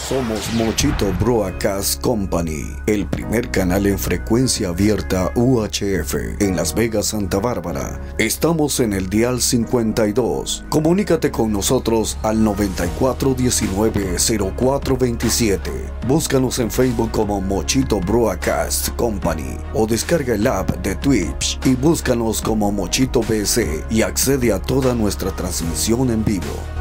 Somos Mochito Broadcast Company, el primer canal en frecuencia abierta UHF en Las Vegas, Santa Bárbara. Estamos en el dial 52. Comunícate con nosotros al 9419-0427. Búscanos en Facebook como Mochito Broadcast Company o descarga el app de Twitch y búscanos como Mochito BC y accede a toda nuestra transmisión en vivo.